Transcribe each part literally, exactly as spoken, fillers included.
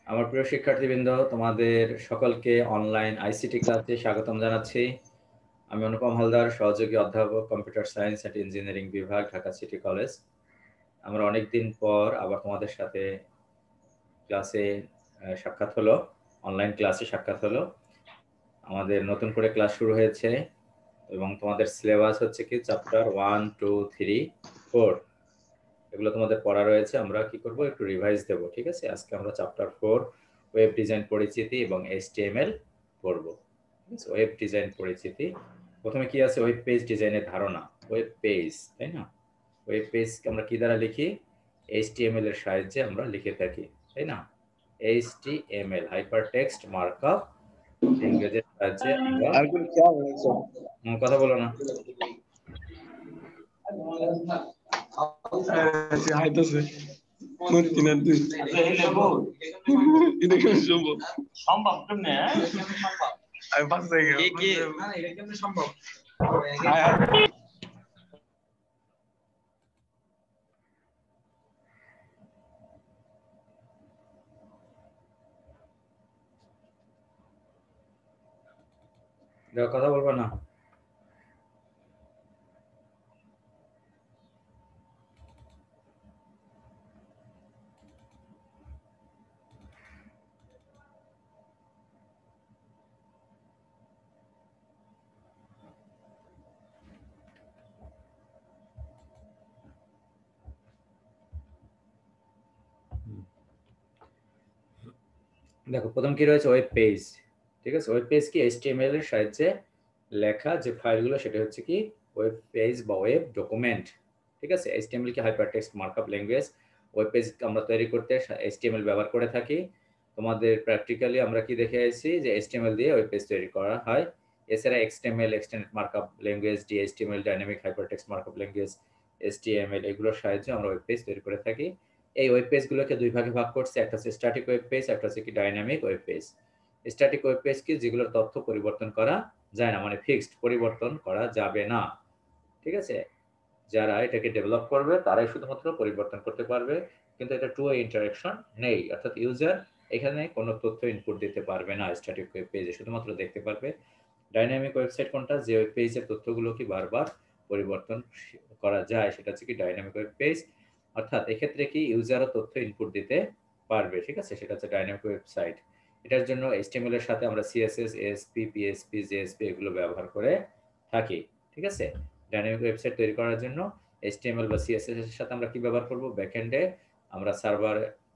আমার প্রিয় শিক্ষার্থীবৃন্দ, তোমাদের সকলকে অনলাইন আইসিটি ক্লাসে স্বাগতম জানাচ্ছি। আমি অনুপম হালদার, সহযোগী অধ্যাপক, কম্পিউটার সায়েন্স অ্যান্ড ইঞ্জিনিয়ারিং বিভাগ, ঢাকা সিটি কলেজ। আমরা অনেকদিন পর আবার তোমাদের সাথে ক্লাসে সাক্ষাৎ হলো, অনলাইন ক্লাসে সাক্ষাৎ হলো। আমাদের নতুন করে ক্লাস শুরু হয়েছে এবং তোমাদের সিলেবাস হচ্ছে কি chapter one two three four, এগুলো তোমাদের পড়া রয়েছে। আমরা কি করব, একটু রিভাইজ দেব। ঠিক আছে, আজকে আমরা চ্যাপ্টার ফোর ওয়েব ডিজাইন পরিচিতি এবং এইচটিএমএল পড়ব। ওয়েব ডিজাইন পরিচিতি, প্রথমে কি আছে, ওয়েব পেজ ডিজাইনের ধারণা। ওয়েব পেজ, তাই না? ওয়েব পেজ আমরা কি দ্বারা লিখি? এইচটিএমএল এর সাহায্যে আমরা লিখে থাকি, তাই না? এইচটিএমএল, হাইপার টেক্সট মার্কআপ ল্যাঙ্গুয়েজের সাহায্যে আমরা কথা বলো না। কথা বলবো না। দেখো, প্রথম কি রয়েছে, ওয়েব পেজ। ঠিক আছে, ওয়েব পেজ কি এইচটিএমএল এর সাহায্যে লেখা যে ফাইলগুলো, সেটা হচ্ছে কি ওয়েব পেজ বা ওয়েব ডকুমেন্ট। ঠিক আছে, এইচটিএমএল কি hyper text markup language. Web page আমরা তৈরি করতে এইচটিএমএল ব্যবহার করে থাকি। তোমাদের প্র্যাকটিক্যালি আমরা কি দেখে আসছি যে এইচটিএমএল দিয়ে ওয়েব পেজ তৈরি করা হয়। এছাড়া XTML, extended markup language, DHTML, dynamic hyper text markup language, STML, এগুলোর সাহায্যে আমরা ওয়েব পেজ তৈরি করে থাকি। এই ওয়েব পেজগুলোকে দুই ভাগে ভাগ করছে, একটা হচ্ছে স্ট্যাটিক ওয়েব পেজ, একটা হচ্ছে কি dynamic web page. Static web page কি, যেগুলোর তথ্য পরিবর্তন করা যায় না, মানে ফিক্সড, পরিবর্তন করা যাবে না। ঠিক আছে, যারা এটাকে ডেভেলপ করবে তারাই শুধুমাত্র পরিবর্তন করতে পারবে, কিন্তু এটা টু ওয়ে ইন্টারাকশন নেই, অর্থাৎ ইউজার এখানে কোনো তথ্য ইনপুট দিতে পারবে না স্ট্যাটিক ওয়েব পেজে, শুধুমাত্র দেখতে পারবে। ডাইনামিক ওয়েবসাইট কোনটা, যে ওয়েব পেজের তথ্যগুলো কি বারবার পরিবর্তন করা যায়, সেটা হচ্ছে কি ডাইনামিক ওয়েব পেজ। অর্থাৎ এক্ষেত্রে কি ইউজারও তথ্য ইনপুট দিতে পারবে। ঠিক আছে, সেটা হচ্ছে ডাইনামিক ওয়েবসাইট। এটার জন্য এইচটিএমএল এর সাথে আমরা সিএসএস, এএসপি, পিএসপি, জেএসপি এগুলো ব্যবহার করে থাকি। ঠিক আছে, ডাইনামিক ওয়েবসাইট তৈরি করার জন্য এইচটিএমএল বা সিএসএস এর সাথে আমরা কি ব্যবহার করব, ব্যাকএন্ডে আমরা সার্ভার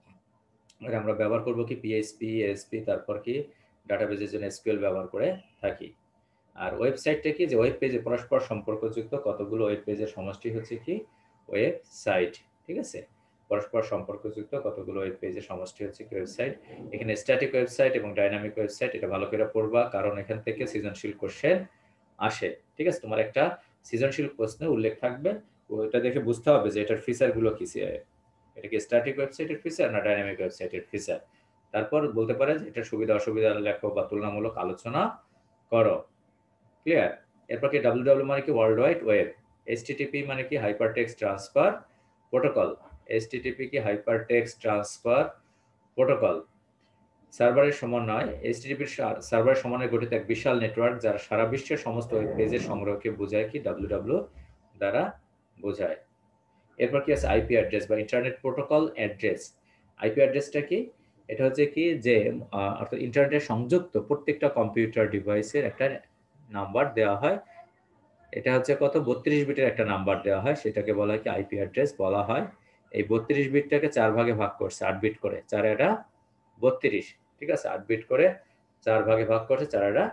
আমরা ব্যবহার করব কি পিএইচপি, এএসপি, তারপর কি ডাটাবেজের জন্য এসকিউএল ব্যবহার করে থাকি। আর ওয়েবসাইটটা কি, যে ওয়েব পেজে পরস্পর সম্পর্কযুক্ত কতগুলো ওয়েব পেজের সমষ্টি হচ্ছে কি ওয়েবসাইট। ঠিক আছে, পরস্পর সম্পর্কযুক্ত কতগুলো ওয়েব পেজের সমষ্টি হচ্ছে কি ওয়েবসাইট। এখানে স্ট্যাটিক ওয়েবসাইট এবং ডাইনামিক ওয়েবসাইট, এটা ভালো করে পড়বা, কারণ এখান থেকে সৃজনশীল কোশ্চেন আসে। ঠিক আছে, তোমার একটা সৃজনশীল প্রশ্নে উল্লেখ থাকবে, ওটা দেখে বুঝতে হবে যে এটার ফিচারগুলো কি, এটা কি স্ট্যাটিক ওয়েবসাইটের ফিচার না ডাইনামিক ওয়েবসাইটের ফিচার। তারপর বলতে পারে যে এটার সুবিধা অসুবিধা লেখো বা তুলনামূলক আলোচনা করো। ক্লিয়ার? এরপর কি ডাব্লিউডাব্লিউ মানে কি ওয়ার্ল্ড ওয়াইড ওয়েব, এইচটিটিপি মানে কি hyper text transfer protocol, HTTP কি হাইপার টেক্সট ট্রান্সফার প্রোটোকল। সার্ভারের সমন্বয়, এইচটিটিপির সার্ভারের সমন্বয়ে গঠিত এক বিশাল নেটওয়ার্ক, যার সারা বিশ্বের সমস্ত ওয়েব পেজের সংগ্রহকে বোঝায় কি ডাব্লিউডাব্লিউ দ্বারা বোঝায়। এরপর কি আছে আইপি অ্যাড্রেস বা ইন্টারনেট প্রোটোকল অ্যাড্রেস। আইপি অ্যাড্রেসটা কি, এটা হচ্ছে কি যে অর্থাৎ ইন্টারনেটের সংযুক্ত প্রত্যেকটা কম্পিউটার ডিভাইসের একটা নাম্বার দেওয়া হয়। এটা হচ্ছে কত, বত্রিশ বিটের একটা নাম্বার দেওয়া হয়, সেটাকে বলা হয় কি আইপি অ্যাড্রেস বলা হয়। এই বত্রিশ বিটটাকে চার ভাগে ভাগ করছে, আট বিট করে, চার এটা বত্রিশ। ঠিক আছে, আট বিট করে চার ভাগে ভাগ করছে, চার এটা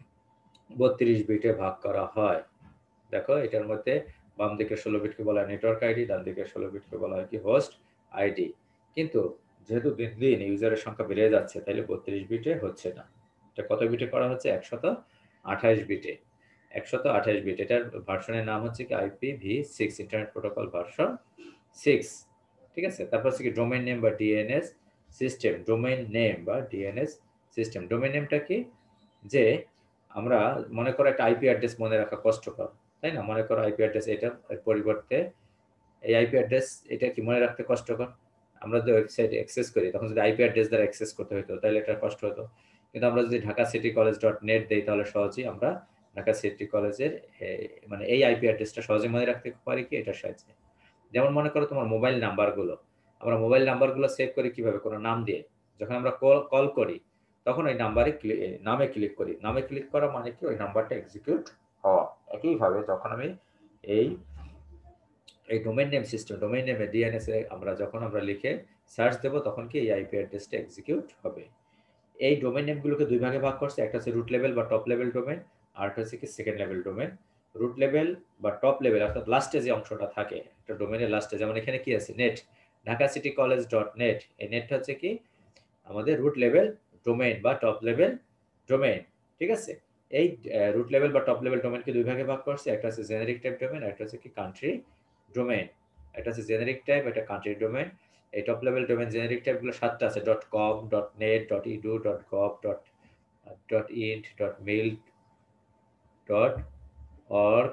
বত্রিশ বিটে ভাগ করা হয়। দেখো, এটার মধ্যে বাম দিকে ষোলো বিটকে বলা হয় নেটওয়ার্ক আইডি, ডান দিকে ষোলো বিটকে বলা হয় কি হোস্ট আইডি। কিন্তু যেহেতু দিন দিন ইউজারের সংখ্যা বেড়ে যাচ্ছে, তাইলে বত্রিশ বিটে হচ্ছে না, এটা কত বিটে করা হচ্ছে, একশত আঠাশ বিটে। একশত আঠাশ বিট, এটার ভার্সনের নাম হচ্ছে কি IP V six, internet protocol version six. ঠিক আছে, তারপর হচ্ছে কি ডোমেইন নেম বা ডিএনএস সিস্টেম। ডোমেইন নেম বা ডিএনএস সিস্টেম, ডোমেইন নেমটা কি, যে আমরা মনে করো একটা আইপি অ্যাড্রেস মনে রাখা কষ্টকর, তাই না? মনে করো আইপি অ্যাড্রেস এটা, পরিবর্তে এই আইপি অ্যাড্রেস এটা কি মনে রাখতে কষ্টকর, আমরা যদি ওয়েবসাইট অ্যাক্সেস করি তখন যদি আইপি অ্যাড্রেস দ্বারা অ্যাক্সেস করতে হতো তাহলে এটা কষ্ট হতো, কিন্তু আমরা যদি Dhaka city college dot net দিই তাহলে সহজেই আমরা ঢাকা সিটি কলেজের মানে এই আইপি অ্যাড্রেসটা সহজে মনে রাখতে পারি কি এটার সাহায্যে। যেমন মনে করো তোমার মোবাইল নাম্বারগুলো, আমরা মোবাইল নাম্বারগুলো সেভ করি কিভাবে, কোনো নাম দিয়ে। যখন আমরা কল কল করি তখন ওই নাম্বারে নামে ক্লিক করি, নামে ক্লিক করা মানে কি ওই নাম্বারটা এক্সিকিউট হওয়া। একইভাবে যখন আমি এই এই ডোমেইন নেম সিস্টেম ডোমেইন নেমে ডিএনএস এ আমরা যখন আমরা লিখে সার্চ দেব তখন কি এই আইপি অ্যাড্রেসটা এক্সিকিউট হবে। এই ডোমেইন নেমগুলোকে দুই ভাগে ভাগ করছে, একটা হচ্ছে রুট লেভেল বা টপ লেভেল ডোমেইন, আর একটা হচ্ছে কি second level domain. Root level বা টপ লেভেল অর্থাৎ লাস্টে যে অংশটা থাকে একটা ডোমেইনের লাস্টে, যেমন এখানে কি আছে net Dhaka city college dot net, এই নেটটা হচ্ছে কি আমাদের রুট লেভেল ডোমেইন বা টপ লেভেল ডোমেইন। ঠিক আছে, এই রুট লেভেল বা টপ লেভেল ডোমেইনকে দুই ভাগে ভাগ করছে, একটা হচ্ছে জেনারিক টাইপ ডোমেইন, একটা হচ্ছে কি কান্ট্রি ডোমেইন। এটা হচ্ছে জেনারিক টাইপ, এটা কান্ট্রি ডোমেইন। এই টপ লেভেল ডোমেইন জেনারিক টাইপগুলো সাতটা আছে, dot com, dot net, dot edu, dot gov, dot dot int, dot mil, dot org,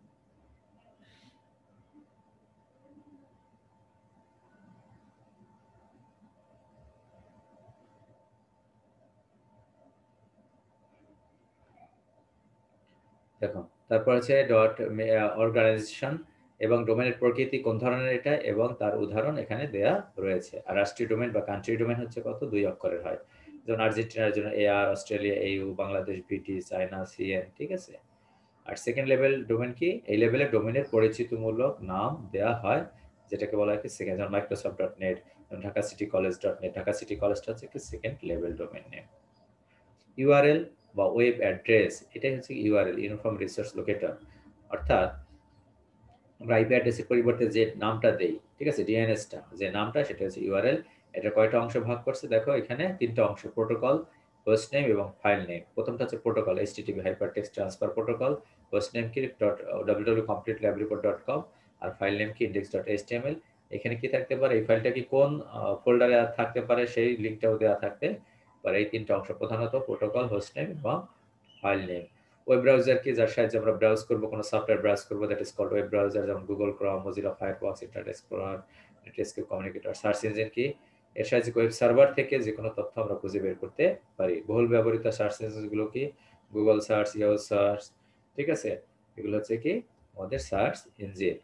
দেখো তারপর আছে ডট অর্গানাইজেশন এবং ডোমেনের প্রকৃতি কোন ধরনের এটা এবং তার উদাহরণ এখানে দেয়া রয়েছে। আর রাষ্ট্রীয় ডোমেন বা কান্ট্রি ডোমেন হচ্ছে কত, দুই অক্ষরের হয়, যেমন আর্জেন্টিনার জন্য এআর, অস্ট্রেলিয়া এইউ, বাংলাদেশ বিটি, চায়না সিএন। ঠিক আছে, আর সেকেন্ড লেভেল ডোমেন কি, এই লেভেলের ডোমেনের পরিচিতিমূলক নাম দেয়া হয় যেটাকে বলা হয় কি সেকেন্ড, যেমন Microsoft dot net, Dhaka city college dot net, Dhaka city কলেজটা হচ্ছে কি second level domain name. URL বা ওয়েব অ্যাড্রেস, এটাই হচ্ছে ইউআরএল, ইউনিফর্ম রিসোর্স লোকেটর, অর্থাৎ আমরা আইপি অ্যাড্রেসের পরিবর্তে যে নামটা দেই, ঠিক আছে, ডিএনএসটা যে নামটা সেটা হচ্ছে ইউআরএল। এটা কয়টা অংশ ভাগ করছে দেখো এখানে, তিনটা অংশ, প্রোটোকল, হোস্ট নেম এবং ফাইল নেম। প্রথমটা হচ্ছে protocol, HTTP hypertext transfer protocol, host name কি dot WW complete lab report dot com, আর ফাইল নেম কি ইন্ডেক্স ডট এইচটিএমএল। এখানে কি থাকতে পারে, এই ফাইলটা কি কোন ফোল্ডারে থাকতে পারে সেই লিঙ্কটাও দেওয়া থাকতে পারে। এই তিনটা অংশ প্রধানত প্রোটোকল, হোস্ট নেম এবং ফাইল নেম। ওয়েব ব্রাউজার কি, যার সাহায্যে আমরা ব্রাউজ করব, কোনো সফটওয়্যার ব্রাউজ করব, that is called web browser, যেমন Google Chrome, Mozilla Firefox, Internet Explorer, Netscape Communicator. Search engine কি, এর সাহায্যে ওয়েব সার্ভার থেকে যে কোনো তথ্য আমরা খুঁজে বের করতে পারি। বহুল ব্যবহৃত সার্চ ইঞ্জিনগুলো কি, গুগল সার্চ, ইয়াহু সার্চ। ঠিক আছে, এগুলো হচ্ছে কি আমাদের সার্চ ইঞ্জিন।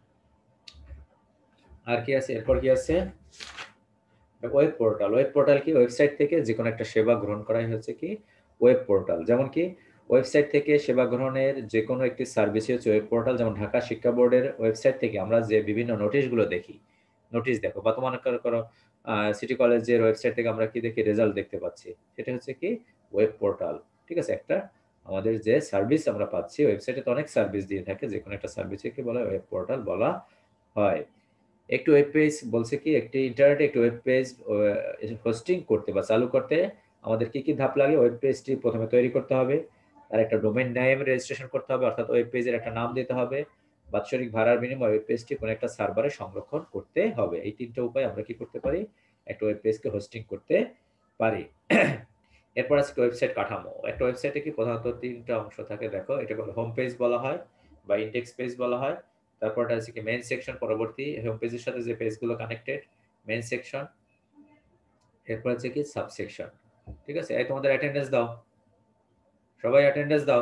আর কি আছে, এরপর কি আছে ওয়েব পোর্টাল। ওয়েব পোর্টাল কি, ওয়েবসাইট থেকে যে কোনো একটা সেবা গ্রহণ করাই হচ্ছে কি ওয়েব পোর্টাল। যেমন কি ওয়েবসাইট থেকে সেবা গ্রহণের যে কোনো একটি সার্ভিসই হচ্ছে ওয়েব পোর্টাল। যেমন ঢাকা শিক্ষা বোর্ডের ওয়েবসাইট থেকে আমরা যে বিভিন্ন নোটিশগুলো দেখি, নোটিশ দেখো, বা তোমার করো সিটি কলেজের ওয়েবসাইট থেকে আমরা কি দেখি, রেজাল্ট দেখতে পাচ্ছি, সেটা হচ্ছে কি ওয়েব পোর্টাল। ঠিক আছে, একটা আমাদের যে সার্ভিস আমরা পাচ্ছি, ওয়েবসাইটে তো অনেক সার্ভিস দিয়ে থাকে, যে কোনো একটা সার্ভিসকে বলা হয় ওয়েব পোর্টাল বলা হয়। একটি ওয়েব পেজ বলছে কি, একটি ইন্টারনেটে একটি ওয়েব পেজ হোস্টিং করতে বা চালু করতে আমাদের কি কি ধাপ লাগে, ওয়েব পেজটি প্রথমে তৈরি করতে হবে, তার একটা ডোমেইন নেম রেজিস্ট্রেশন করতে হবে, অর্থাৎ ওয়েব পেজের একটা নাম দিতে হবে, বাৎসরিক ভাড়ার বিনিময়ে ওয়েব পেজটি কোনো একটা সার্ভারে সংরক্ষণ করতে হবে। এই তিনটা উপায় আমরা কি করতে পারি, একটা ওয়েব পেজকে হোস্টিং করতে পারি। এরপর আছে ওয়েবসাইট কাঠামো। একটা ওয়েবসাইটে কি প্রধানত তিনটা অংশ থাকে, দেখো এটা বলে হোম পেজ বলা হয় বা ইন্ডেক্স পেজ বলা হয়। তারপরটা আছে কি মেইন সেকশন, পরবর্তী হোম পেজের সাথে যে পেজগুলো কানেক্টেড, মেইন সেকশন। এরপর আছে কি সাবসেকশন। ঠিক আছে, এই তোমাদের অ্যাটেন্ডেন্স দাও, সবাই অ্যাটেন্ডেন্স দাও,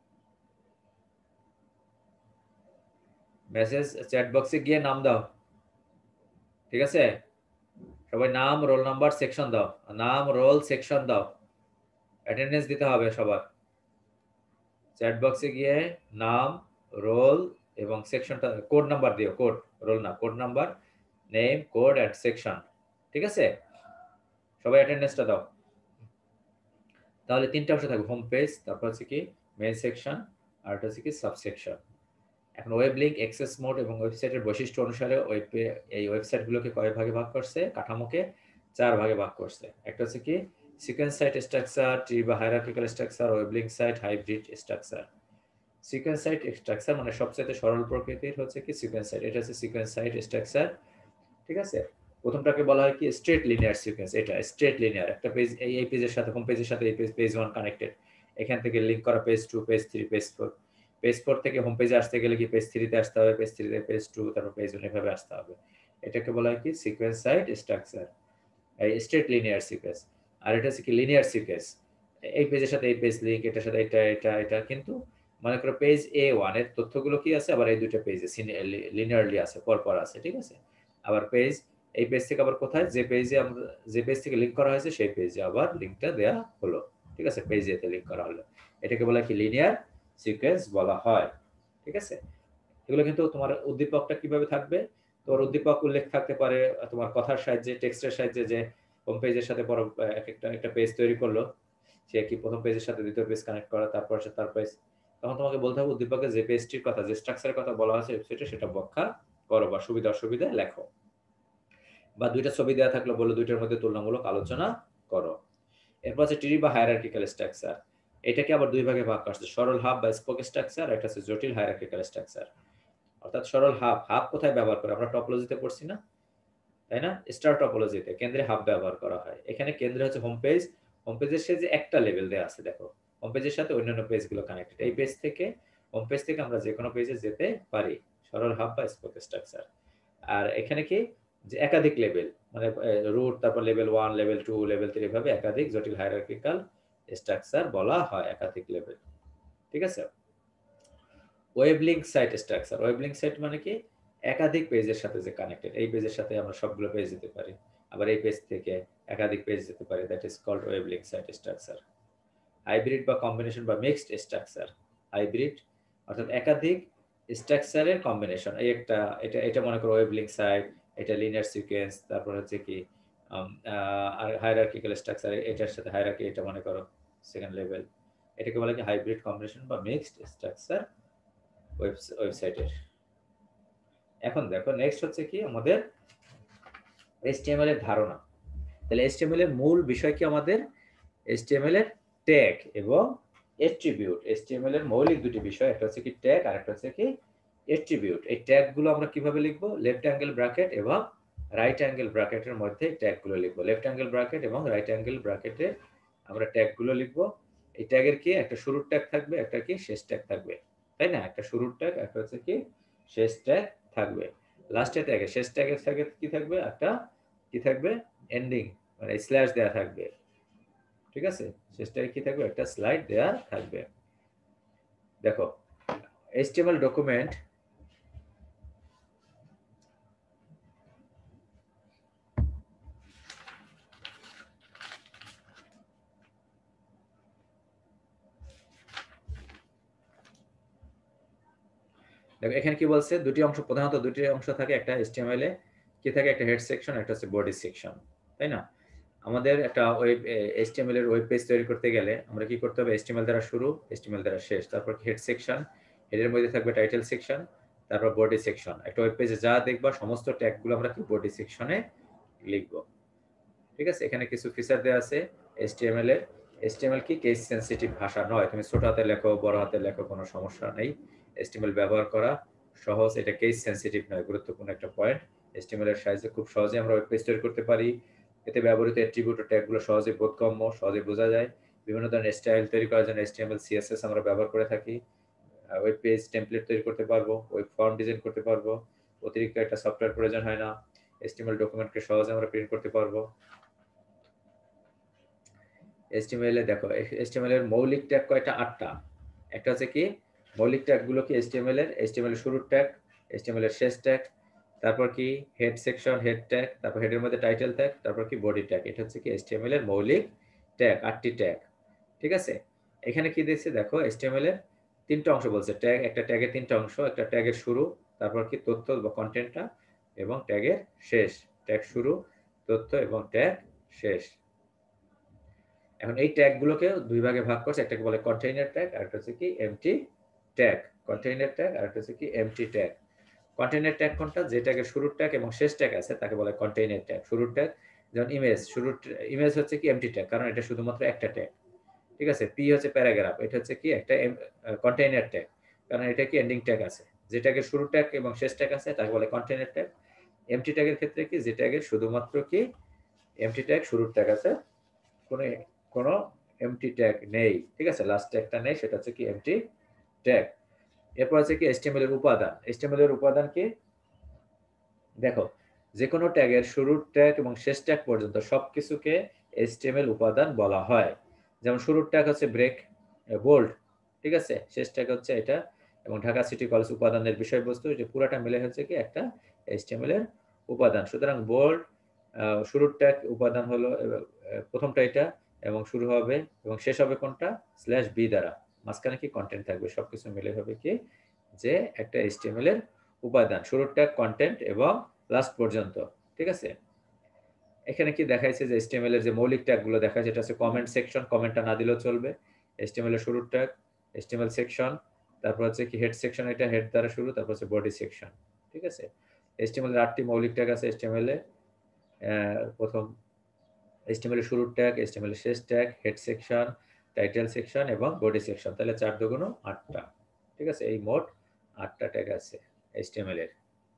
মেসেজ চ্যাট বক্সে গিয়ে নাম দাও। ঠিক আছে, সবাই নাম, রোল নাম্বার, সেকশন দাও, নাম, রোল, সেকশন দাও, অ্যাটেন্ডেন্স দিতে হবে সবার। চ্যাট বক্সে গিয়ে নাম, রোল এবং সেকশনটা, কোড নাম্বার দিও, কোড, রোল না, code number, name, code and section. ঠিক আছে, সবাই অ্যাটেন্ডেন্সটা দাও। তাহলে তিনটা অংশ থাকবে, হোম পেজ, তারপর হচ্ছে কি মেইন সেকশন, আর এটা হচ্ছে কি সাবসেকশন। এখন ওয়েব লিঙ্ক, অ্যাক্সেস মোড এবং ওয়েবসাইটের বৈশিষ্ট্য অনুসারে ওয়েব এই ওয়েবসাইটগুলোকে কয় ভাগে ভাগ করছে, কাঠামোকে চার ভাগে ভাগ করছে। একটা হচ্ছে কি সিকোয়েন্স সাইট স্ট্রাকচার, ট্রি বা hierarchical structure, web link site, hybrid structure. Sequence site structure মানে সবচেয়ে সরল প্রকৃতির হচ্ছে কি সিকোয়েন্স সাইট, এটা হচ্ছে সিকোয়েন্স সাইট স্ট্রাকচার। ঠিক আছে, প্রথমটাকে বলা হয় কি স্ট্রেট লিনিয়ার সিকোয়েন্স। এটা স্ট্রেট লিনিয়ার, একটা পেজ এই এই পেজের সাথে, হোম পেজের সাথে এই পেজ, পেজ ওয়ান কানেক্টেড, এখান থেকে লিঙ্ক করা page two, page three, page four, page four থেকে হোম পেজে আসতে গেলে কি পেজ থ্রিতে আসতে হবে, পেজ থ্রিতে পেজ টু, তারপর পেজ ওয়ান, এভাবে আসতে হবে। এটাকে বলা হয় কি সিকোয়েন্স সাইড স্ট্রাকচার, এই স্ট্রেট লিনিয়ার সিকোয়েন্স। আর এটা হচ্ছে কি লিনিয়ার সিকোয়েন্স, এই পেজের সাথে এই পেজ লিঙ্ক, এটার সাথে এটা এটা এটা কিন্তু মনে করো পেজ এ ওয়ান এর তথ্যগুলো কি আছে, আবার এই দুটো পেজে লিনিয়ারলি আছে, পরপর আছে, ঠিক আছে। আবার পেজ এই পেজ থেকে আবার কোথায়, যে পেজে আমরা যে পেজ থেকে লিঙ্ক করা হয়েছে সেই পেজে আবার লিঙ্কটা দেওয়া হলো, ঠিক আছে, পেজ এতে লিঙ্ক করা হলো, এটাকে বলা কি লিনিয়ার সিকোয়েন্স বলা হয়, ঠিক আছে। এগুলো কিন্তু তোমার উদ্দীপকটা কিভাবে থাকবে, তোমার উদ্দীপক উল্লেখ থাকতে পারে তোমার কথার সাহায্যে, টেক্সটের সাহায্যে, যে হোম পেজের সাথে পর একটা একটা পেজ তৈরি করলো, সে কি প্রথম পেজের সাথে দ্বিতীয় পেজ কানেক্ট করা, তারপর সে তার পেজ, তখন তোমাকে বলতে হবে উদ্দীপকে যে পেজটির কথা, যে স্ট্রাকচারের কথা বলা আছে ওয়েবসাইটে, সেটা ব্যাখ্যা করো বা সুবিধা অসুবিধা লেখো। বা দুইটা ছবি দেওয়া থাকলে বলো দুইটার মধ্যে তুলনামূলক আলোচনা করো। এরপর আছে ট্রি বা হায়ারার্কিক্যাল স্ট্রাকচার, এটাকে আবার দুই ভাগে ভাগ করছে, সরল হাব বা স্পোক স্ট্রাকচার, একটা হচ্ছে জটিল হায়ারার্কিক্যাল স্ট্রাকচার। অর্থাৎ সরল হাব, হাব কোথায় ব্যবহার করে, আমরা টপোলজিতে পড়ছি না, তাই না, স্টার টপোলজিতে কেন্দ্রে হাব ব্যবহার করা হয়। এখানে কেন্দ্রে হচ্ছে হোম পেজ, হোম পেজের সাথে একটা লেভেল দেওয়া আছে, দেখো হোম পেজের সাথে অন্যান্য পেজগুলো কানেক্টেড, এই পেজ থেকে হোম পেজ থেকে আমরা যে কোনো পেজে যেতে পারি, সরল হাব বা স্পোক স্ট্রাকচার। আর এখানে কি যে একাধিক লেভেল, মানে রুট, তারপর level one, level two, level three, এভাবে একাধিক জটিল হায়ারার্কিক্যাল স্ট্রাকচার বলা হয়, একাধিক লেভেল, ঠিক আছে। Web link site structure, web link site মানে কি একাধিক পেজের সাথে যে কানেক্টেড, এই পেজের সাথে আমরা সবগুলো পেজ যেতে পারি, আবার এই পেজ থেকে একাধিক পেজ যেতে পারি, that is called web link site structure. Hybrid বা কম্বিনেশন বা মিক্সড স্ট্রাকচার, হাইব্রিড অর্থাৎ একাধিক স্ট্রাকচারের কম্বিনেশন, এই একটা এটা এটা মনে করো ওয়েব লিঙ্ক সাইট, এটা লিনিয়ার সিকোয়েন্স, তারপর হচ্ছে কি আর হায়ারার্কিক্যাল স্ট্রাকচার, এটার সাথে হায়ারার্কি, এটা মনে করো সেকেন্ড লেভেল, এটাকে বলা কি হাইব্রিড কম্বিনেশন বা মিক্সড স্ট্রাকচার ওয়েবসাইটের। এখন দেখো নেক্সট হচ্ছে কি আমাদের এইচটিএমএল এর ধারণা। তাহলে এইচটিএমএল এর মূল বিষয় কি আমাদের, এইচটিএমএল এর ট্যাগ এবং অ্যাট্রিবিউট। এইচটিএমএল এর মৌলিক দুটি বিষয়, একটা হচ্ছে কি ট্যাগ আর একটা হচ্ছে কি অ্যাট্রিবিউট। এই ট্যাগগুলো আমরা কিভাবে লিখবো, লেফট অ্যাঙ্গেল ব্র্যাকেট এবং রাইট অ্যাঙ্গেল ব্র্যাকেটের মধ্যে ট্যাগগুলো লিখবো, লেফট অ্যাঙ্গেল ব্র্যাকেট এবং রাইট অ্যাঙ্গেল ব্র্যাকেটে আমরা ট্যাগগুলো লিখবো। এই ট্যাগের কি একটা শুরুর ট্যাগ থাকবে, একটা কি শেষ ট্যাগ থাকবে, তাই না, একটা শুরুর ট্যাগ, একটা হচ্ছে কি শেষ ট্যাগ থাকবে। লাস্টে ট্যাগে শেষ ট্যাগের থাকে কি থাকবে, একটা কি থাকবে এন্ডিং, মানে স্ল্যাশ দেয়া থাকবে, ঠিক আছে, শেষ ট্যাগে কি থাকবে, একটা স্লাইড দেয়া থাকবে। দেখো এইচটিএমএল ডকুমেন্ট দেখো এখানে কি বলছে, দুটি অংশ, প্রধানত দুটি অংশ থাকে, একটা এইচটিএমএল এ কি থাকে, একটা হেড সেকশন, একটা হচ্ছে বডি সেকশন, তাই না। আমাদের একটা ওয়েব এইচটিএমএল এর ওয়েব পেজ তৈরি করতে গেলে আমরা কি করতে হবে, এইচটিএমএল দ্বারা শুরু, এইচটিএমএল দ্বারা শেষ, তারপর হেড সেকশন, হেডের মধ্যে থাকবে টাইটেল সেকশন, তারপর বডি সেকশন। একটা ওয়েব পেজে যা দেখবা সমস্ত ট্যাগগুলো আমরা কি বডি সেকশনে লিখবো, ঠিক আছে। এখানে কিছু ফিচার দেওয়া আছে এইচটিএমএল এর। এইচটিএমএল কি কেস সেনসিটিভ ভাষা নয়, তুমি ছোট হাতে লেখো বড় হাতে লেখো কোনো সমস্যা নেই, এইচটিএমএল ব্যবহার করা সহজ, এটা কেস সেনসিটিভ নয়, গুরুত্বপূর্ণ একটা পয়েন্ট। এইচটিএমএল এর সাহায্যে খুব সহজে আমরা ওয়েব পেজ তৈরি করতে পারি, এতে ব্যবহৃত অ্যাট্রিবিউট ও ট্যাগগুলো সহজে বোধগম্য, সহজে বোঝা যায়। বিভিন্ন ধরনের স্টাইল তৈরি করার জন্য এইচটিএমএল সিএসএস আমরা ব্যবহার করে থাকি। ওয়েব পেজ টেমপ্লেট তৈরি করতে পারবো, ওয়েব ফর্ম ডিজাইন করতে পারবো, অতিরিক্ত একটা সফটওয়্যার প্রয়োজন হয় না, এইচটিএমএল ডকুমেন্টকে সহজে আমরা প্রিন্ট করতে পারবো। এইচটিএমএল এ দেখো এইচটিএমএল এর মৌলিক ট্যাগ কয়টা, আটটা। একটা হচ্ছে কি মৌলিক ট্যাগগুলো কি এইচটিএমএল এর, এইচটিএমএল এর শুরুর ট্যাগ, এইচটিএমএল এর শেষ ট্যাগ, তারপর কি হেড সেকশন হেড ট্যাগ, তারপর হেডের মধ্যে টাইটেল ট্যাগ, তারপর কি বডি ট্যাগ। এটা হচ্ছে কি এইচটিএমএল এর মৌলিক ট্যাগ, আটটি ট্যাগ, ঠিক আছে। এখানে কি দিয়েছে দেখো, এইচটিএমএল এর তিনটা অংশ বলছে, ট্যাগ, একটা ট্যাগের তিনটা অংশ, একটা ট্যাগের শুরু, তারপর কি তথ্য বা কন্টেন্টটা, এবং ট্যাগের শেষ, ট্যাগ শুরু, তথ্য এবং ট্যাগ শেষ। এখন এই ট্যাগগুলোকে দুই ভাগে ভাগ করছে, একটাকে বলে কন্টেইনার ট্যাগ আর একটা হচ্ছে কি এমটি ট্যাগ। কন্টেইনার ট্যাগ আর একটা হচ্ছে কি এমটি ট্যাগ। কন্টেইনার ট্যাগ কোনটা, যে ট্যাগের শুরুর ট্যাগ এবং শেষ ট্যাগ আছে তাকে বলে কন্টেইনার ট্যাগ। শুরুর ট্যাগ যেমন ইমেজ, শুরুর ইমেজ হচ্ছে কি এমটি ট্যাগ, কারণ এটা শুধুমাত্র একটা ট্যাগ, ঠিক আছে। পি হচ্ছে প্যারাগ্রাফ, এটা হচ্ছে কি একটা কন্টেইনার ট্যাগ, কারণ এটা কি এন্ডিং ট্যাগ আছে। যে ট্যাগের শুরুর ট্যাগ এবং শেষ ট্যাগ আছে তাকে বলে কন্টেইনার ট্যাগ। এমটি ট্যাগের ক্ষেত্রে কি, যে ট্যাগের শুধুমাত্র কি এমটি ট্যাগ, শুরুর ট্যাগ আছে, কোনো কোনো এমটি ট্যাগ নেই, ঠিক আছে, লাস্ট ট্যাগটা নেই, সেটা হচ্ছে কি এমটি ট্যাগ। এরপর আছে কি এইচটিএমএল এর উপাদান। এইচটিএমএল এর উপাদান কি, দেখো যে কোনো ট্যাগের শুরুর ট্যাগ এবং শেষ ট্যাগ পর্যন্ত সবকিছুকে এইচটিএমএল উপাদান বলা হয়। যেমন শুরুর ট্যাগ হচ্ছে ব্রেক, বোল্ড, ঠিক আছে, শেষ ট্যাগ হচ্ছে এটা, এবং ঢাকা সিটি কলেজ উপাদানের বিষয়বস্তু, যে পুরাটা মিলে হচ্ছে কি একটা এইচটিএমএল এর উপাদান। সুতরাং বোল্ড শুরুর ট্যাগ উপাদান হলো প্রথমটা এটা, এবং শুরু হবে এবং শেষ হবে কোনটা, স্ল্যাশ বি দ্বারা, মাঝখানে কি কন্টেন্ট থাকবে, সবকিছু মিলে হবে কি যে একটা এইচটিএমএল এর উপাদান, শুরুর ট্যাগ, কন্টেন্ট এবং লাস্ট পর্যন্ত, ঠিক আছে। এখানে কি দেখাইছে যে এইচটিএমএল এর যে মৌলিক ট্যাগগুলো দেখায়, যেটা হচ্ছে কমেন্ট সেকশন, কমেন্টটা না দিলেও চলবে, এইচটিএমএল এর শুরুর ট্যাগ, এইচটিএমএল সেকশন, তারপর হচ্ছে কি হেড সেকশন, এটা হেড দ্বারা শুরু, তারপর হচ্ছে বডি সেকশন, ঠিক আছে। এইচটিএমএল এর আটটি মৌলিক ট্যাগ আছে এইচটিএমএল এ, প্রথম এইচটিএমএল এর শুরুর ট্যাগ, এইচটিএমএল এর শেষ tag, head section, title section এবং বডি সেকশন, তাহলে চার দুগুণ আটটা, ঠিক আছে। এই মোট আটটা ট্যাগ আছে এইচটিএমএল এর।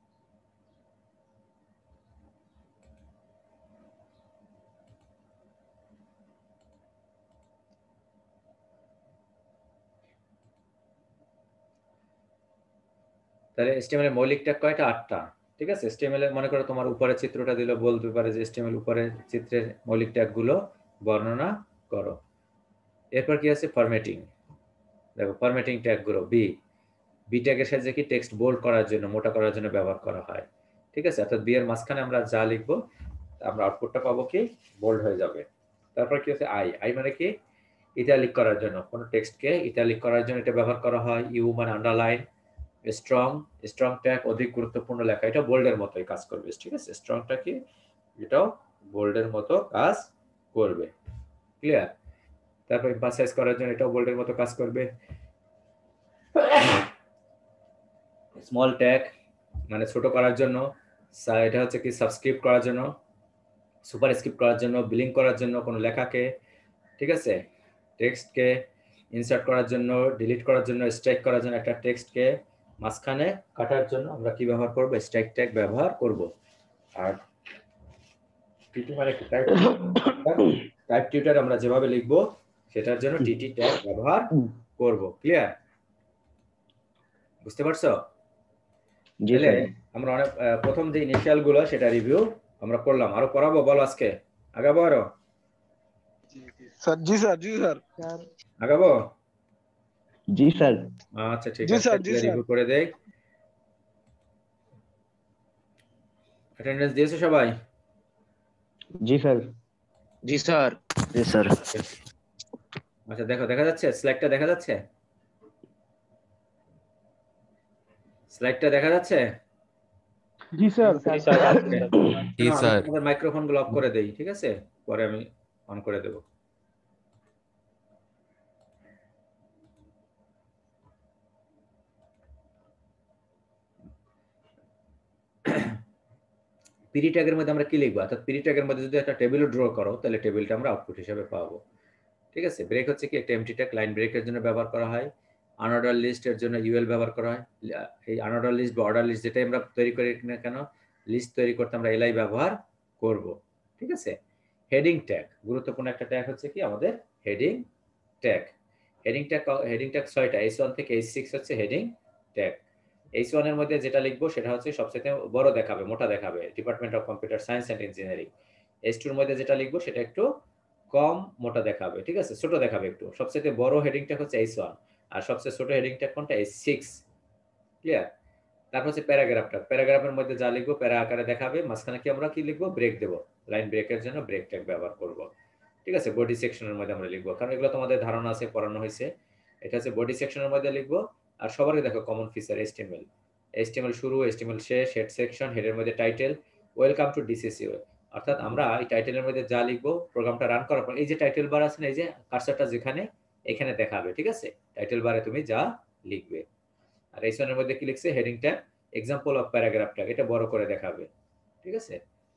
তাহলে এইচটিএমএল এর মৌলিক ট্যাগ কয়টা, আটটা, ঠিক আছে। এইচটিএমএল এর মনে করো তোমার উপরে চিত্রটা দিলে বলতে পারে যে এইচটিএমএল উপরে চিত্রের মৌলিক ট্যাগগুলো বর্ণনা করো। এরপর কি আছে, ফরম্যাটিং। দেখো ফরম্যাটিং ট্যাগগুলো বি, বি ট্যাগের সাহায্যে কি টেক্সট বোল্ড করার জন্য, মোটা করার জন্য ব্যবহার করা হয়, ঠিক আছে। অর্থাৎ বি এর মাঝখানে আমরা যা লিখবো আমরা আউটপুটটা পাবো কি বোল্ড হয়ে যাবে। তারপর কি আছে, আই, আই মানে কি ইটালিক করার জন্য, কোনো টেক্সটকে ইটালিক করার জন্য এটা ব্যবহার করা হয়। ইউ মানে আন্ডারলাইন। স্ট্রং, স্ট্রং ট্যাগ অধিক গুরুত্বপূর্ণ লেখা, এটা বোল্ডের মতোই কাজ করবে, ঠিক আছে। স্ট্রংটা কি, এটাও বোল্ডের মতো কাজ করবে, ক্লিয়ার। তারপর এমফাসাইজ করার জন্য এটাও বোল্ডের মতো কাজ করবে। স্মল ট্যাগ মানে ছোট করার জন্য, এটা হচ্ছে কি সাবস্ক্রিপ্ট করার জন্য, সুপারস্ক্রিপ্ট করার জন্য, বিলিং করার জন্য কোনো লেখাকে, ঠিক আছে। টেক্সটকে ইনসার্ট করার জন্য, ডিলিট করার জন্য, স্ট্রাইক করার জন্য, একটা টেক্সটকে মাঝখানে কাটার জন্য আমরা কি ব্যবহার করব, স্ট্রাইক ট্যাগ ব্যবহার করব। আর টিটি মানে কি টাইপ, টাইপ টিউটার আমরা যেভাবে লিখব সেটার জন্য টিটি ট্যাগ ব্যবহার করব, ক্লিয়ার, বুঝতে পারছো? তাহলে আমরা অনেক প্রথম যে ইনিশিয়াল গুলো সেটা রিভিউ আমরা করলাম, আরো করাবো, বল আজকে আগাবো আরো? স্যার জি স্যার জি স্যার আগাবো? জি স্যার। আচ্ছা ঠিক আছে, রিভিউ করে দেই। অ্যাটেন্ডেন্স দিয়েছো সবাই? জি স্যার। জি স্যার। জি স্যার। আচ্ছা দেখো, দেখা যাচ্ছে স্লাইডটা, দেখা যাচ্ছে স্লাইডটা দেখা যাচ্ছে? জি স্যার। জি স্যার। আমাদের মাইক্রোফোন গুলো অফ করে দেই, ঠিক আছে, পরে আমি অন করে দেব। পিডি ট্যাগের মধ্যে আমরা কি লিখবো, অর্থাৎ পিডি ট্যাগের মধ্যে যদি একটা টেবিল ড্র করো তাহলে টেবিলটা আমরা আউটপুট হিসেবে পাবো, ঠিক আছে। ব্রেক হচ্ছে কি একটা এমটি ট্যাগ, লাইন ব্রেকের জন্য ব্যবহার করা হয়। আনঅর্ডার লিস্টের জন্য ইউএল ব্যবহার করা হয়। এই আনঅর্ডার লিস্ট বা অর্ডার লিস্ট যেটাই আমরা তৈরি করি না কেন, লিস্ট তৈরি করতে আমরা এলআই ব্যবহার করব, ঠিক আছে। হেডিং ট্যাগ গুরুত্বপূর্ণ একটা ট্যাগ হচ্ছে কি আমাদের heading tag. Heading tag heading tag ছয়টা, এইচ ওয়ান থেকে এইচ সিক্স হচ্ছে হেডিং ট্যাগ। এইচ ওয়ান এর মধ্যে যেটা লিখবো সেটা হচ্ছে সবচেয়ে বড় দেখাবে, মোটা দেখাবে, department of computer science and engineering. H two এর মধ্যে যেটা লিখবো সেটা একটু কম মোটা দেখাবে, ঠিক আছে, ছোট দেখাবে একটু। সবচেয়ে বড় হেডিং ট্যাগ হচ্ছে এইচ ওয়ান, আর সবচেয়ে ছোট হেডিং ট্যাগ কোনটা, এইচ সিক্স, ক্লিয়ার। তারপর হচ্ছে প্যারাগ্রাফটা, প্যারাগ্রাফের মধ্যে যা লিখবো প্যারা আকারে দেখাবে, মাঝখানে কি আমরা কি লিখবো, ব্রেক দেবো, লাইন ব্রেকের জন্য ব্রেক ট্যাগ ব্যবহার করব, ঠিক আছে। বডি সেকশনের মধ্যে আমরা লিখবো, কারণ এগুলো তোমাদের ধারণা আছে, পড়ানো হয়েছে। এটা হচ্ছে বডি সেকশনের মধ্যে লিখবো। আর সবারই দেখো কমন ফিচার এইচটিএমএল, এইচটিএমএল শুরু, এইচটিএমএল শেষ, হেড সেকশন, হেডের মধ্যে টাইটেল, ওয়েলকাম টু ডিসিসিও। অর্থাৎ আমরা এই টাইটেলের মধ্যে যা লিখবো প্রোগ্রামটা রান করার পর এই যে টাইটেল বার আছে না, এই যে কার্সারটা যেখানে, এখানে দেখাবে, ঠিক আছে, টাইটেল বারে তুমি যা লিখবে। আর এইচ ওয়ান এর মধ্যে কি লিখছে, heading tag, example of paragraph tag, এটা বড় করে দেখাবে, ঠিক আছে।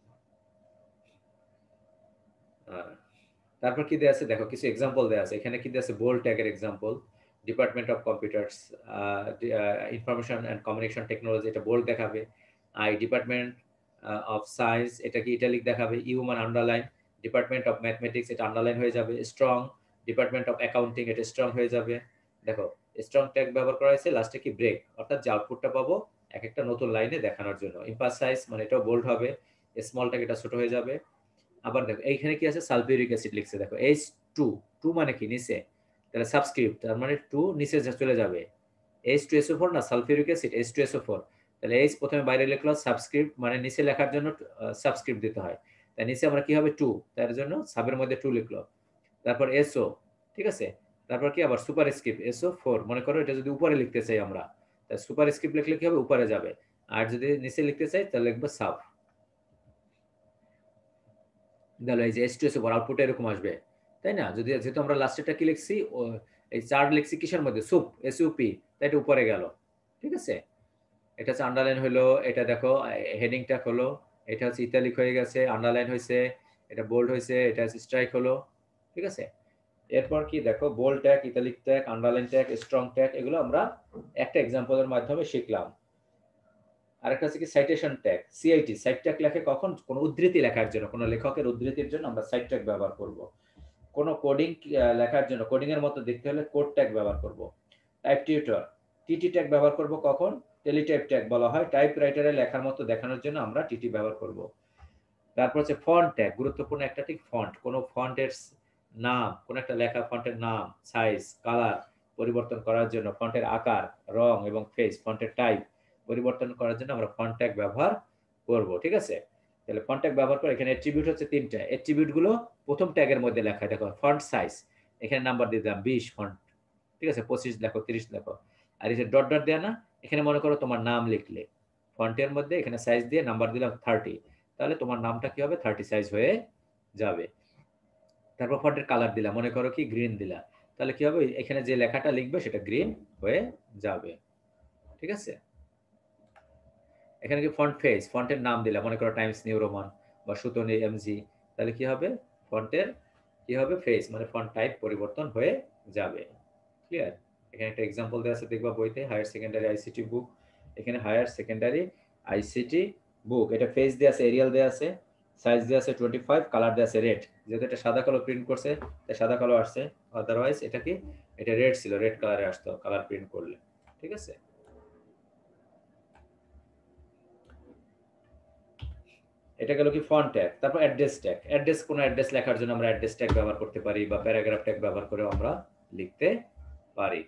তারপর কি দেয়া আছে দেখো, কিছু এক্সাম্পল দেয়া আছে এখানে, কি দেয়া আছে, বোল্ড ট্যাগের example, department of computers information and communication technology, এটা বোল্ড দেখাবে। আই, ডিপার্টমেন্ট অফ সায়েন্স, এটা কি ইটালিক দেখাবে। ইউ মানে আন্ডারলাইন, ডিপার্টমেন্ট অফ ম্যাথমেটিক্স, এটা আন্ডারলাইন হয়ে যাবে। স্ট্রং, ডিপার্টমেন্ট অফ অ্যাকাউন্টিং, এটা স্ট্রং হয়ে যাবে। দেখো স্ট্রং ট্যাগ ব্যবহার করা হয়েছে, লাস্টে কি ব্রেক, অর্থাৎ যে আউটপুটটা পাবো এক একটা নতুন লাইনে দেখানোর জন্য। এমফাসাইজ মানে এটাও বোল্ড হবে, স্মলটাকে এটা ছোট হয়ে যাবে। আবার দেখো এইখানে কি আছে, সালফিউরিক অ্যাসিড লিখছে, দেখো এইচ টু, টু মানে কি নিচে, তাহলে সাবস্ক্রিপ্ট, তার মানে টু নিচে চলে যাবে। H two S O four না, sulphuric acid H two S O four, তাহলে এইচ প্রথমে বাইরে লিখলো, সাবস্ক্রিপ্ট মানে নিচে লেখার জন্য সাবস্ক্রিপ্ট দিতে হয়, তাই নিচে আমরা কি হবে টু, তার জন্য সাবের মধ্যে টু লিখলো। তারপর এসও, ঠিক আছে, তারপর কি আবার সুপার স্ক্রিপ্ট এসও ফোর, মনে করো এটা যদি উপরে লিখতে চাই আমরা, তাই সুপার স্ক্রিপ্ট লিখলে কি হবে, উপরে যাবে, আর যদি নিচে লিখতে চাই তাহলে লিখবো সাব। তাহলে এই যে এস টু এস উপর আউটপুট এরকম আসবে, তাই না? যদি যেহেতু আমরা লাস্টেরটা কি লিখছি, এই চার লিখছি কিসের মধ্যে, সুপ, এসইউপি, তাই এটা উপরে গেল, ঠিক আছে। এটা হচ্ছে আন্ডারলাইন হলো, এটা দেখো হেডিং ট্যাগ হলো, এটা হচ্ছে ইতালিক হয়ে গেছে, আন্ডারলাইন হয়েছে, এটা বোল্ড হয়েছে, এটা হচ্ছে স্ট্রাইক হলো, ঠিক আছে। এরপর কি দেখো, bold tag, italic tag, underline tag, strong tag, এগুলো আমরা একটা এক্সাম্পলের মাধ্যমে শিখলাম। আরেকটা হচ্ছে কি citation tag, CIT, cite tag লেখে কখন, কোন উদ্ধৃতি লেখার জন্য, কোন লেখকের উদ্ধৃতির জন্য আমরা সাইট ট্যাগ ব্যবহার করব। কোন কোডিং লেখার জন্য, কোডিং এর মতো দেখতে হলে কোড ট্যাগ ব্যবহার করব। টাইপ টিউটর, টিটি ট্যাগ ব্যবহার করব কখন, টেলিটাইপ ট্যাগ বলা হয়, টাইপ রাইটারে লেখার মতো দেখানোর জন্য আমরা টিটি ব্যবহার করব। তারপর হচ্ছে ফন্ট ট্যাগ, গুরুত্বপূর্ণ একটা ঠিক ফন্ট, কোন ফন্টের নাম, কোন একটা লেখা ফন্টের নাম, সাইজ, কালার পরিবর্তন করার জন্য, ফন্টের আকার, রং এবং ফেস, ফন্টের টাইপ পরিবর্তন করার জন্য আমরা ফন্ট ট্যাগ ব্যবহার করব, ঠিক আছে। তাহলে ফন্ট ট্যাগ ব্যবহার করে, এখানে অ্যাট্রিবিউট হচ্ছে তিনটা, অ্যাট্রিবিউট গুলো প্রথম ট্যাগের মধ্যে লেখা, দেখো ফন্ট সাইজ, এখানে নাম্বার দিয়ে দিলাম বিশ ফন্ট, ঠিক আছে, পঁচিশ লেখো, তিরিশ লেখো। আর এই যে ডট ডট দেয়া না, এখানে মনে করো তোমার নাম লিখলে, ফন্টের মধ্যে এখানে সাইজ দিয়ে নাম্বার দিলাম থার্টি, তাহলে তোমার নামটা কি হবে, থার্টি সাইজ হয়ে যাবে। তারপর ফন্টের কালার দিলাম, মনে করো কি গ্রিন দিলা, তাহলে কি হবে, এখানে যে লেখাটা লিখবে সেটা গ্রিন হয়ে যাবে, ঠিক আছে। এখানে কি ফন্ট ফেস, ফন্টের নাম দিলাম, মনে করো টাইমস নিউ রোমান বা সুতনি এমজি, তাহলে কি হবে, ফন্টের কি হবে, ফেস মানে ফন্ট টাইপ পরিবর্তন হয়ে যাবে। ক্লিয়ার? এখানে একটা এক্সাম্পল দেওয়া আছে, দেখবা বইতে, হায়ার সেকেন্ডারি আইসিটি বুক, এখানে হায়ার সেকেন্ডারি আইসিটি বুক, এটা ফেস দেওয়া আছে, এরিয়াল দেওয়া আছে, সাইজ দেওয়া আছে টোয়েন্টি ফাইভ, কালার দেওয়া আছে রেড, যেহেতু এটা সাদা কালো প্রিন্ট করছে তাই সাদা কালো আসছে, আদারওয়াইজ এটা কি, এটা রেড ছিল, রেড কালারে আসতো কালার প্রিন্ট করলে, ঠিক আছে। এটা গেল কি ফন্ট ট্যাগ। তারপর অ্যাড্রেস ট্যাগ, অ্যাড্রেস কোন অ্যাড্রেস লেখার জন্য আমরা অ্যাড্রেস ট্যাগ ব্যবহার করতে পারি, বা প্যারাগ্রাফ ট্যাগ ব্যবহার করে আমরা লিখতে পারি।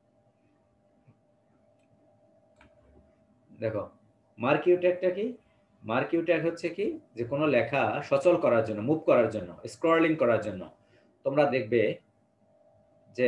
দেখো মার্কিউ ট্যাগটা কি, মার্কিউ ট্যাগ হচ্ছে কি, যে কোনো লেখা সচল করার জন্য, মুভ করার জন্য, স্ক্রলিং করার জন্য, তোমরা দেখবে যে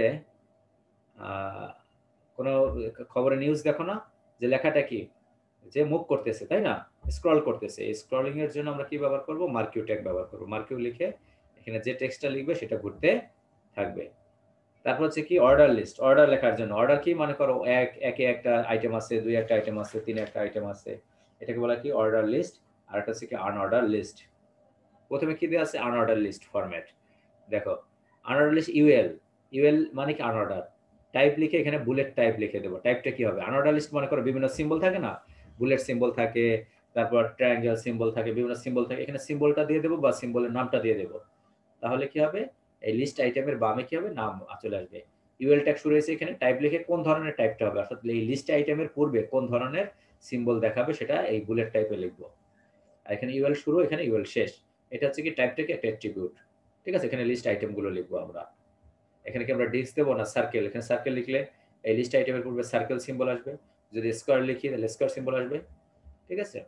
কোনো খবরে নিউজ দেখো না, যে লেখাটা কি, যে মুভ করতেছে, তাই না, স্ক্রল করতেছে, এই স্ক্রলিং এর জন্য আমরা কি ব্যবহার করব, মার্কিউ ট্যাগ ব্যবহার করব। মার্কিউ লিখে এখানে যে টেক্সটটা লিখবে সেটা ঘুরতে থাকবে। তারপর হচ্ছে কি অর্ডার লিস্ট, অর্ডার লেখার জন্য, অর্ডার কি, মনে করো এক একে একটা আইটেম আছে, দুই একটা আইটেম আছে, তিন একটা আইটেম আছে, এটাকে বলা কি অর্ডার লিস্ট। আর একটা হচ্ছে কি আনঅর্ডার লিস্ট। প্রথমে কি দেওয়া আছে, আনঅর্ডার লিস্ট ফরম্যাট, দেখো আনঅর্ডার লিস্ট ইউএল, ইউএল মানে কি আনঅর্ডার, টাইপ লিখে এখানে বুলেট টাইপ লিখে দেবো, টাইপটা কি হবে, আনঅর্ডার লিস্ট মনে করো বিভিন্ন সিম্বল থাকে না, বুলেট সিম্বল থাকে, তারপর ট্রায়াঙ্গেল সিম্বল থাকে, বিভিন্ন সিম্বল থাকে, এখানে সিম্বলটা দিয়ে দেবো বা সিম্বলের নামটা দিয়ে দেবো, তাহলে কি হবে, এই লিস্ট আইটেমের বামে কি হবে, নাম চলে আসবে। ইউএল ট্যাগ শুরু হয়েছে, এখানে টাইপ লিখে কোন ধরনের টাইপটা হবে, অর্থাৎ এই লিস্ট আইটেমের পূর্বে কোন ধরনের সিম্বল দেখাবে সেটা এই বুলেট টাইপে লিখবো। আর এখানে ইউএল শুরু, এখানে ইউএল শেষ, এটা হচ্ছে কি টাইপটাকে একটা অ্যাট্রিবিউট, ঠিক আছে। এখানে লিস্ট আইটেম গুলো লিখবো আমরা, এখানে কি আমরা ডিস্ক দেবো না সার্কেল, এখানে সার্কেল লিখলে এই লিস্ট আইটেমের পূর্বে সার্কেল সিম্বল আসবে, যদি স্কয়ার লিখি তাহলে স্কয়ার সিম্বল আসবে, ঠিক আছে।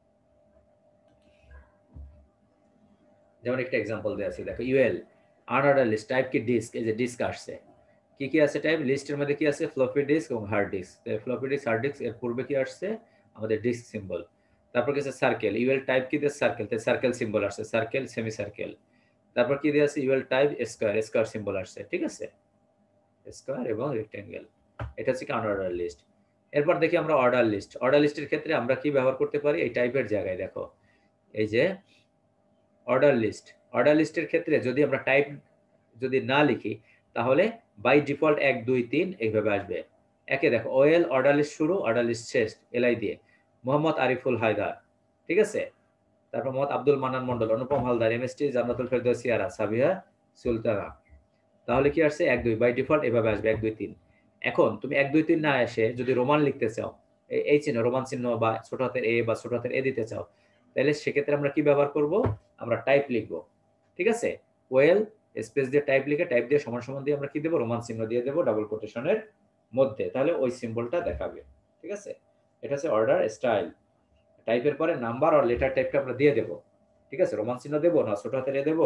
যেমন একটা এক্সাম্পল দেওয়া আছে, দেখো ইউএল আনঅর্ডার লিস্ট, টাইপ কি ডিস্ক, এই যে ডিস্ক আসছে, কি কি আছে টাইপ, লিস্টের মধ্যে কি আছে, ফ্লপি ডিস্ক এবং hard disk, floppy disk hard disk এর পূর্বে কি আসছে, আমাদের ডিস্ক সিম্বল। তারপর কি আছে সার্কেল, ইউএল টাইপ কি দিয়ে সার্কেল, তাই সার্কেল সিম্বল আসছে, সার্কেল সেমি সার্কেল। তারপর কি দিয়ে আছে, UL type square, square symbol আসছে, ঠিক আছে, স্কয়ার এবং রেক্টেঙ্গেল, এটা হচ্ছে কি আনঅর্ডার লিস্ট। এরপর দেখি আমরা অর্ডার লিস্ট, অর্ডার লিস্টের ক্ষেত্রে আমরা কি ব্যবহার করতে পারি, এই টাইপের জায়গায় দেখো এই যে অর্ডার লিস্ট, অর্ডার লিস্টের ক্ষেত্রে যদি আমরা টাইপ যদি না লিখি তাহলে বাই ডিফল্ট এক দুই তিন এইভাবে আসবে। একে দেখো ওএল অর্ডার লিস্ট শুরু, অর্ডার লিস্ট শেষ, এলআই দিয়ে, মোহাম্মদ আরিফুল হায়দার, ঠিক আছে। তারপর মোহাম্মদ আব্দুল মান্নান মন্ডল, অনুপম হালদার, এমএসটি জান্নাতুল ফেরদৌস সিয়ারা, সাবিহা সুলতানা, তাহলে কি আসছে এক দুই, বাই ডিফল্ট এভাবে আসবে এক দুই তিন। এখন তুমি এক দুই তিন না এসে যদি রোমান লিখতে চাও, এই চিহ্ন রোমান চিহ্ন বা ছোট হাতের এ বা ছোট হাতের এ দিতে চাও, তাহলে সেক্ষেত্রে আমরা কি ব্যবহার করব, আমরা টাইপ লিখবো। ঠিক আছে, ওয়েল স্পেস দিয়ে টাইপ লিখে টাইপ দিয়ে সমান সমান দিয়ে আমরা কি দেবো, রোমান চিহ্ন দিয়ে দেবো ডাবল কোটেশনের মধ্যে, তাহলে ওই সিম্বলটা দেখাবে। ঠিক আছে, এটা হচ্ছে অর্ডার স্টাইল। টাইপের পরে নাম্বার আর লেটার টাইপটা আমরা দিয়ে দেবো। ঠিক আছে, রোমান চিহ্ন দেবো না ছোট হাতের এ দেবো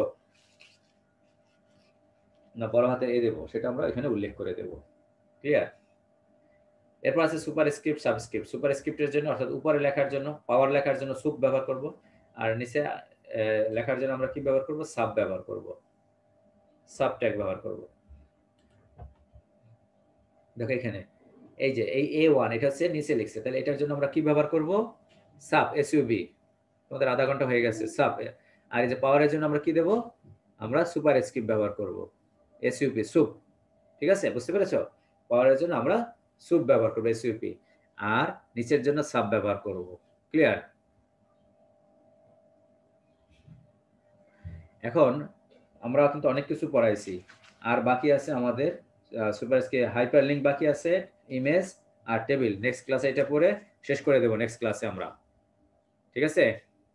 না বড় হাতের এ দেবো, সেটা আমরা এখানে উল্লেখ করে দেবো। ক্লিয়ার? এরপর আছে সুপার স্ক্রিপ্ট সাবস্ক্রিপ্ট। সুপার স্ক্রিপ্টের জন্য অর্থাৎ উপরে লেখার জন্য পাওয়ার লেখার জন্য সুপ ব্যবহার করব, আর নিচে লেখার জন্য আমরা কি ব্যবহার করব, সাব ব্যবহার করব, সাব ট্যাগ ব্যবহার করব। দেখো এখানে এই যে এই এ ওয়ান এটা হচ্ছে নিচে লিখছে, তাহলে এটার জন্য আমরা কি ব্যবহার করব, সাব এসইউবি। তোমাদের আধা ঘন্টা হয়ে গেছে সাব। আর এই যে পাওয়ারের জন্য আমরা কি দেব, আমরা সুপার স্ক্রিপ্ট ব্যবহার করব, এসইউপি সুপ। ঠিক আছে, বুঝতে পেরেছো? পাওয়ারের জন্য আমরা সুপ ব্যবহার করব এসইউপি, আর নিচের জন্য সাব ব্যবহার করব। ক্লিয়ার? এখন আমরা কিন্তু অনেক কিছু পড়াইছি, আর বাকি আছে আমাদের সুপার স্ক্রিপ্ট হাইপারলিংক বাকি আছে, ইমেজ আর টেবিল। নেক্সট ক্লাসে এটা পড়ে শেষ করে দেব নেক্সট ক্লাসে আমরা। ঠিক আছে,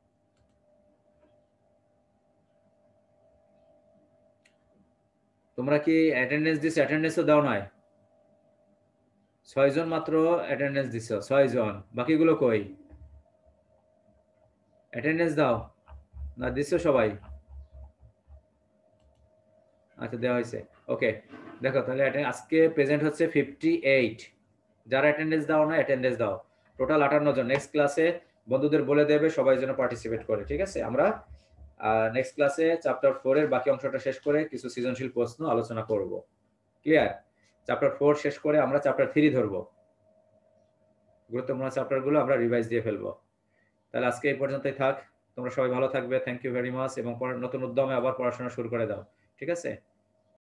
তোমরা কি অ্যাটেন্ডেন্স দিছো? অ্যাটেন্ডেন্সও দাও নাই, ছয় জন মাত্র অ্যাটেন্ডেন্স দিছো, ছয় জন, বাকিগুলো কই? অ্যাটেন্ডেন্স দাও না, দিছো সবাই? আচ্ছা দেওয়া হয়েছে, ওকে। দেখো তাহলে আজকে প্রেজেন্ট হচ্ছে ফিফটি এইট। যারা অ্যাটেন্ডেন্স দাও না অ্যাটেন্ডেন্স দাও, টোটাল আটান্ন জন। নেক্সট ক্লাসে বন্ধুদের বলে দেবে সবাই যেন পার্টিসিপেট করে। ঠিক আছে, আমরা নেক্সট ক্লাসে চ্যাপ্টার ফোর এর বাকি অংশটা শেষ করে কিছু সৃজনশীল প্রশ্ন আলোচনা করব। ক্লিয়ার? চ্যাপ্টার ফোর শেষ করে আমরা চ্যাপ্টার থ্রি ধরবো, গুরুত্বপূর্ণ চ্যাপ্টারগুলো আমরা রিভাইজ দিয়ে ফেলবো। তাহলে আজকে এই পর্যন্তই থাক, তোমরা সবাই ভালো থাকবে। থ্যাংক ইউ ভেরি মাচ, এবং নতুন উদ্যমে আবার পড়াশোনা শুরু করে দাও। ঠিক আছে।